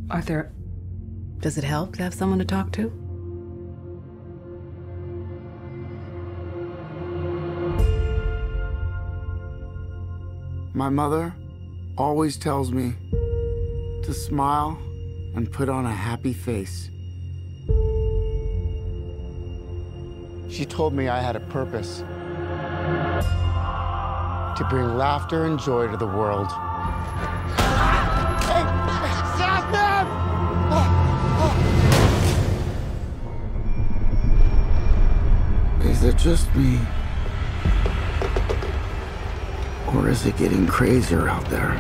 Arthur, does it help to have someone to talk to? My mother always tells me to smile and put on a happy face. She told me I had a purpose. To bring laughter and joy to the world. Hey, stop them! Is it just me? Or is it getting crazier out there?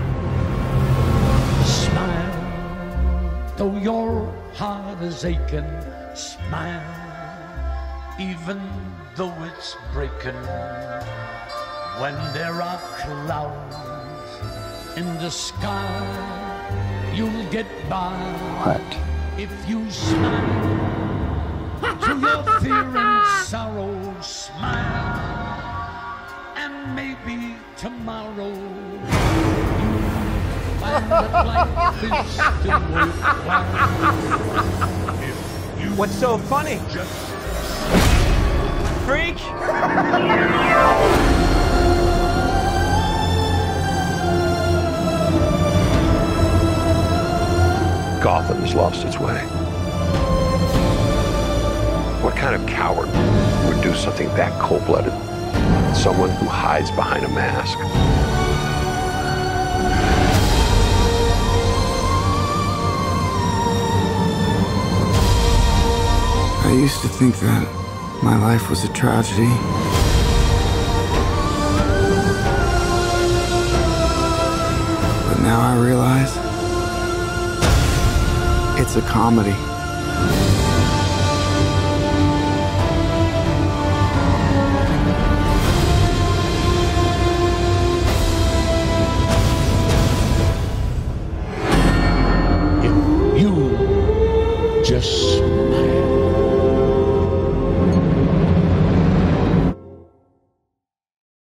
Smile, though your heart is aching. Smile, even though it's breaking. When there are clouds in the sky, you'll get by. What? If you smile to your fear and sorrow, smile, and maybe tomorrow you'll find that life is still worthwhile. If you What's so funny? Just freak? Gotham has lost its way. What kind of coward would do something that cold-blooded? Someone who hides behind a mask. I used to think that my life was a tragedy. But now I realize it's a comedy. if you just smile.